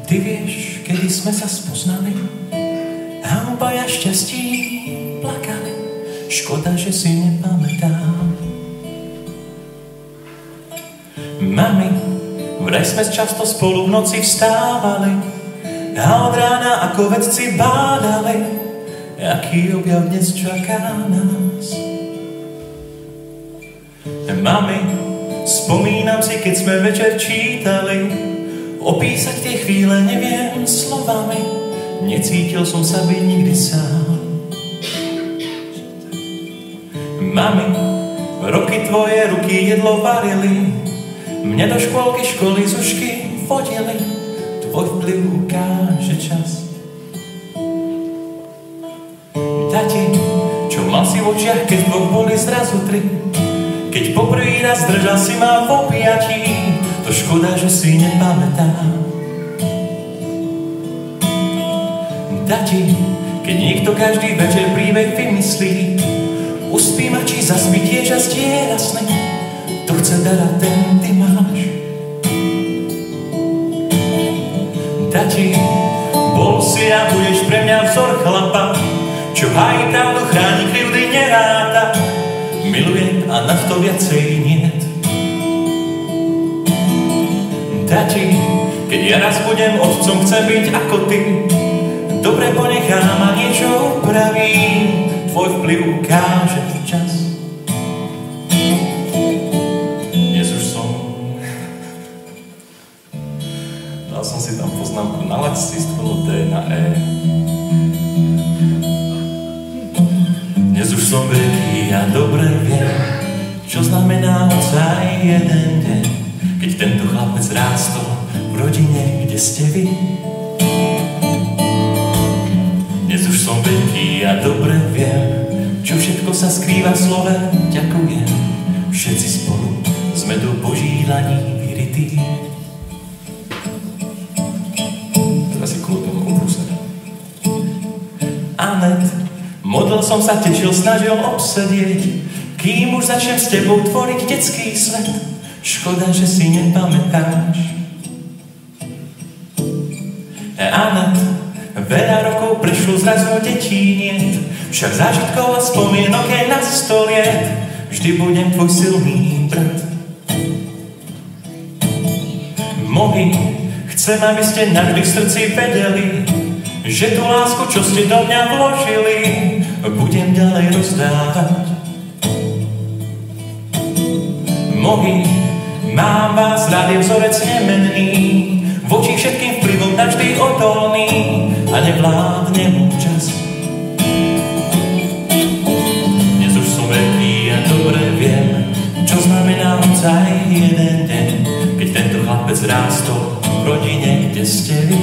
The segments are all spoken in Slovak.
Ty vieš, kedy sme sa spoznali a obaja šťastí plakali. Škoda, že si nepamätám. Mami, vraj sme často spolu v noci vstávali a od rána ako vedci bádali, aký objav dnes čaká nás. Mami, spomínam si, keď sme večer čítali, opísať tie chvíle neviem slovami, necítil som sa byť nikdy sám. Mami, roky tvoje ruky jedlo varili, mne do škôlky školy zušky fotili, tvoj vplyv ukáže čas. Tati, čo mal si v očiach, keď dvoch boli zrazu tri, keď poprvý raz držal si ma v objatí, to škoda, že si nepamätám. Tati, keď niekto každý večer príbeh vymyslí, uspí ma, či zaspí tiež a zdieľa sny, to chce dať ten ty máš. Tati, bol si a budeš pre mňa vzor chlapa, čo hájí pravdu, chráni, krivdy neráta, milujem a nad to viacej niet. Tati, keď ja raz budem otcom, chcem byť ako ty, dobre ponechám a niečo upravím, tvoj vplyv ukáže čas. Dnes už som... Dal som si tam poznámku, nalaď si stvoril T na E. Dnes už som veľký a dobre viem, čo znamená ozaj jeden deň, keď tento chlapec rástol v rodine, kde ste vy. Dnes už som veľký a dobre viem, čo všetko sa skrýva v slove ďakujem. Všetci spolu sme do Boží dlaní vyrytí. Teraz si klopím obrúse. Anet, modlil som sa, tešil, snažil obsedieť, kým už začnem s tebou tvoriť detský svet. Škoda, že si nepamätáš. Anet, veľa rokov prešlo, zrazu detí niet, však zážitkov a spomienok je na stole. Vždy budem tvoj silný brat. Mohy, chcem, aby ste navždy v srdci vedeli, že tú lásku, čo ste do mňa vložili, budem ďalej rozdávať. Mohy, mám vás rád, je vzorec nemenný, voči všetkým vplyvom navždy odolný a nevládne mu čas. Dnes už som veľký a dobre viem, čo znamená ozaj jeden deň, keď tento chlapec rástol v rodine, kde ste vy.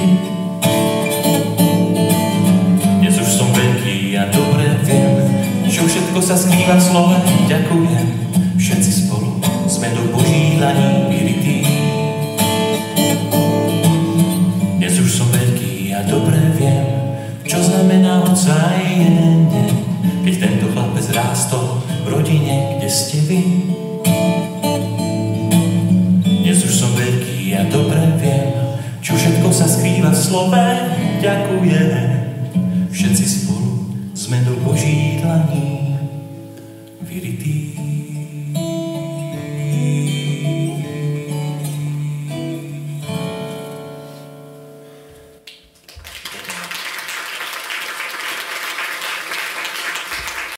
Dnes už som veľký a dobre viem, čo všetko sa skrýva v slove ďakujem. Všetci spolu sme do Boží dlaní vyrytí. Dnes už som veľký a dobre viem, čo znamená ozaj jeden deň, keď tento chlapec rástol v rodine, kde ste vy. Dnes už som veľký a dobre viem, čo všetko sa skrýva v slove ďakujem. Všetci spolu sme do Boží dlaní vyrytí.